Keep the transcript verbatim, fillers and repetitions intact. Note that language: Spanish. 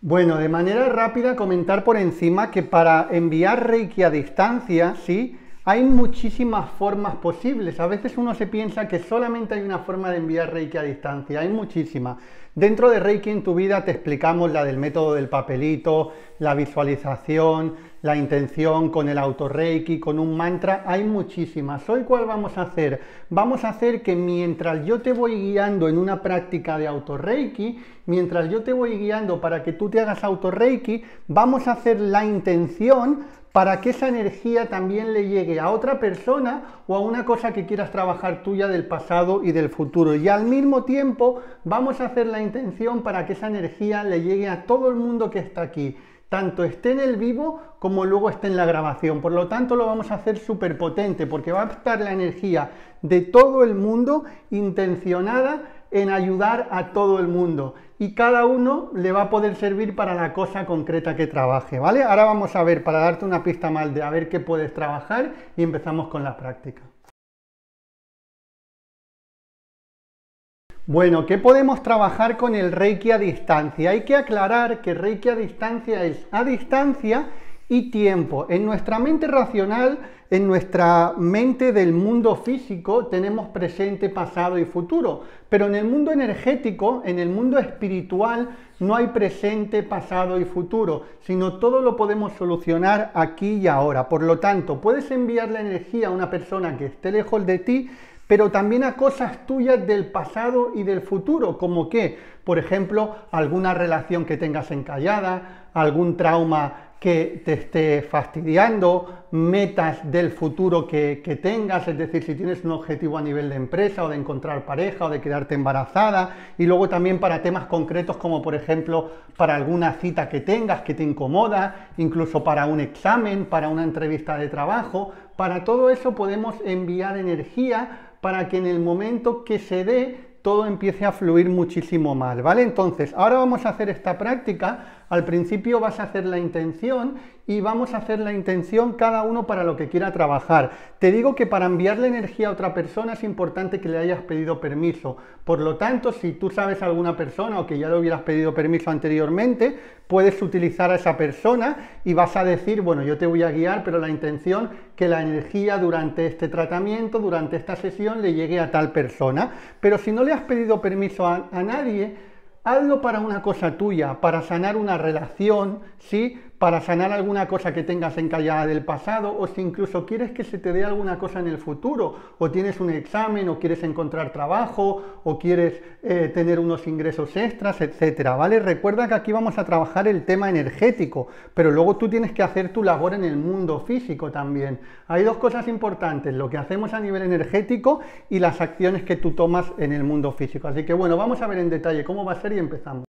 Bueno, de manera rápida comentar por encima que para enviar Reiki a distancia, ¿sí? Hay muchísimas formas posibles. A veces uno se piensa que solamente hay una forma de enviar Reiki a distancia, hay muchísimas. Dentro de Reiki en tu vida te explicamos la del método del papelito, la visualización, la intención con el auto Reiki, con un mantra, hay muchísimas. Hoy, ¿cuál vamos a hacer? Vamos a hacer que mientras yo te voy guiando en una práctica de auto Reiki, mientras yo te voy guiando para que tú te hagas auto Reiki, vamos a hacer la intención para que esa energía también le llegue a otra persona o a una cosa que quieras trabajar tuya del pasado y del futuro. Y al mismo tiempo vamos a hacer la intención para que esa energía le llegue a todo el mundo que está aquí, tanto esté en el vivo como luego esté en la grabación. Por lo tanto, lo vamos a hacer súper potente porque va a estar la energía de todo el mundo intencionada en ayudar a todo el mundo, y cada uno le va a poder servir para la cosa concreta que trabaje, ¿vale? Ahora vamos a ver, para darte una pista más de a ver qué puedes trabajar, y empezamos con la práctica. Bueno, ¿qué podemos trabajar con el Reiki a distancia? Hay que aclarar que Reiki a distancia es a distancia y tiempo. En nuestra mente racional, en nuestra mente del mundo físico, tenemos presente, pasado y futuro. Pero en el mundo energético, en el mundo espiritual, no hay presente, pasado y futuro, sino todo lo podemos solucionar aquí y ahora. Por lo tanto, puedes enviar la energía a una persona que esté lejos de ti, pero también a cosas tuyas del pasado y del futuro, como que, por ejemplo, alguna relación que tengas encallada, algún trauma que te esté fastidiando, metas del futuro que, que tengas, es decir, si tienes un objetivo a nivel de empresa o de encontrar pareja o de quedarte embarazada, y luego también para temas concretos como por ejemplo para alguna cita que tengas que te incomoda, incluso para un examen, para una entrevista de trabajo. Para todo eso podemos enviar energía para que en el momento que se dé todo empiece a fluir muchísimo más, ¿vale? Entonces, ahora vamos a hacer esta práctica. Al principio vas a hacer la intención y vamos a hacer la intención cada uno para lo que quiera trabajar. Te digo que para enviarle energía a otra persona es importante que le hayas pedido permiso. Por lo tanto, si tú sabes a alguna persona o que ya le hubieras pedido permiso anteriormente, puedes utilizar a esa persona y vas a decir, bueno, yo te voy a guiar, pero la intención que la energía durante este tratamiento, durante esta sesión, le llegue a tal persona. Pero si no le has pedido permiso a, a nadie, hazlo para una cosa tuya, para sanar una relación, ¿sí? Para sanar alguna cosa que tengas encallada del pasado, o si incluso quieres que se te dé alguna cosa en el futuro, o tienes un examen, o quieres encontrar trabajo, o quieres eh, tener unos ingresos extras, etcétera, ¿vale? Recuerda que aquí vamos a trabajar el tema energético, pero luego tú tienes que hacer tu labor en el mundo físico también. Hay dos cosas importantes, lo que hacemos a nivel energético y las acciones que tú tomas en el mundo físico. Así que bueno, vamos a ver en detalle cómo va a ser y empezamos.